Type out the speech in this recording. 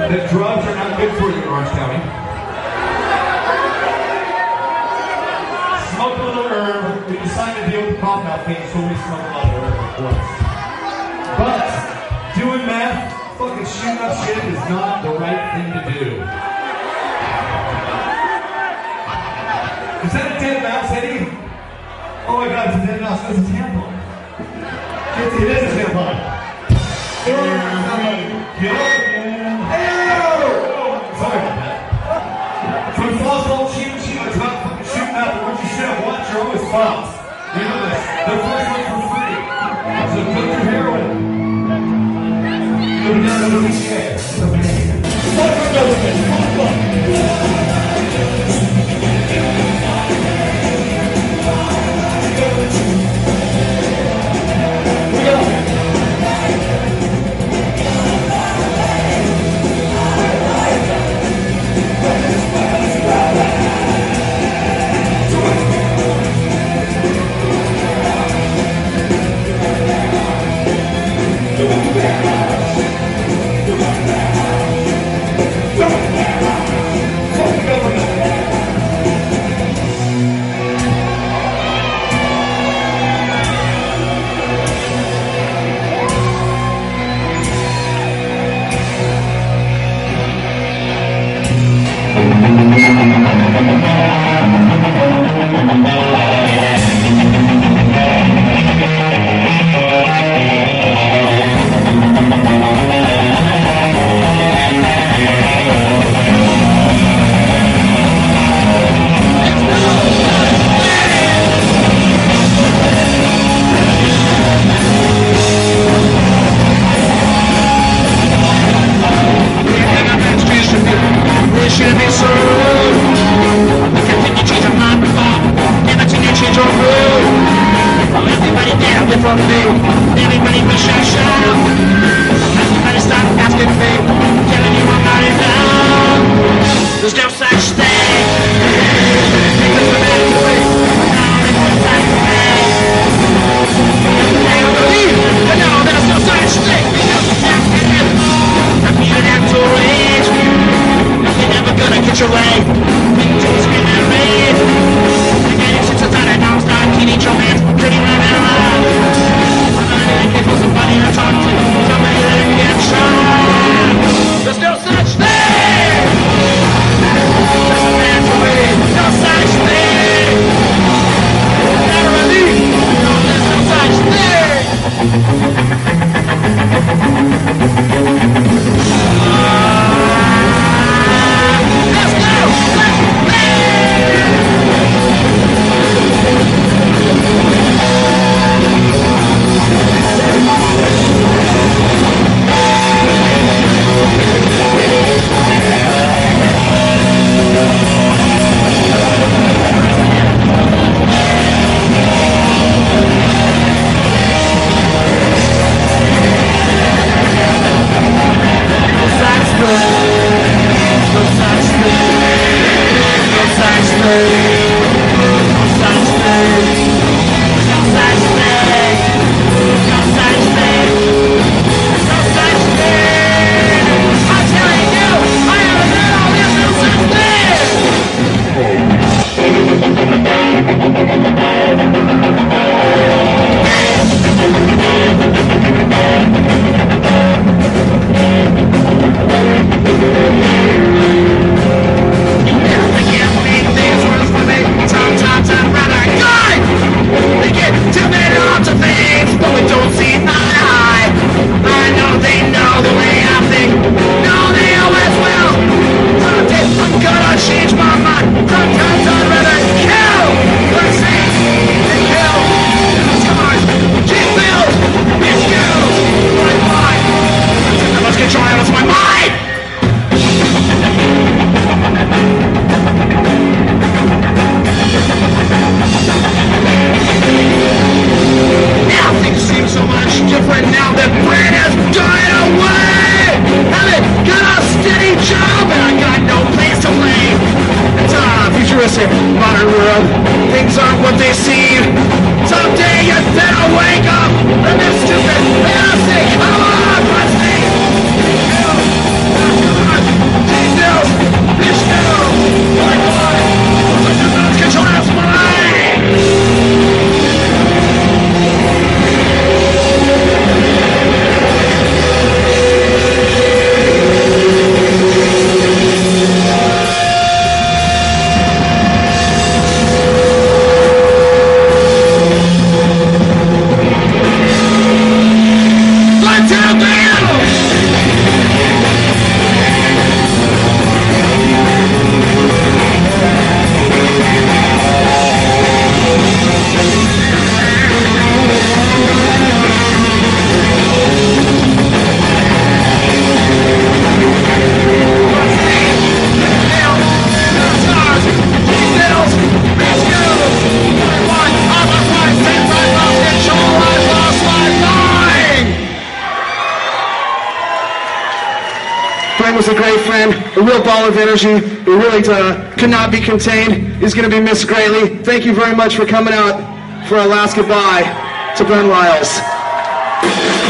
that drugs are not good for you in Orange County. Smoke a little herb. We decided to deal with the cough mouth thing, so we smoke a lot of herb, of course. But doing meth, fucking shooting up shit is not the right thing to do. Is that a dead mouse, Eddie? Oh my God, it's a dead mouse. That's a tampon. It is a tampon. Get up again. Sorry about that. From softball, shooting, it's not fucking shooting up. Once you shoot up once, you're always fouls. You know this. The first one for free. So put your heroin. Go down to the chair. It's okay. Should be so. I can't think you change your mind before. Brent was a great friend, a real ball of energy, who really could not be contained. He's going to be missed greatly. Thank you very much for coming out for our last goodbye to Brent Wiles.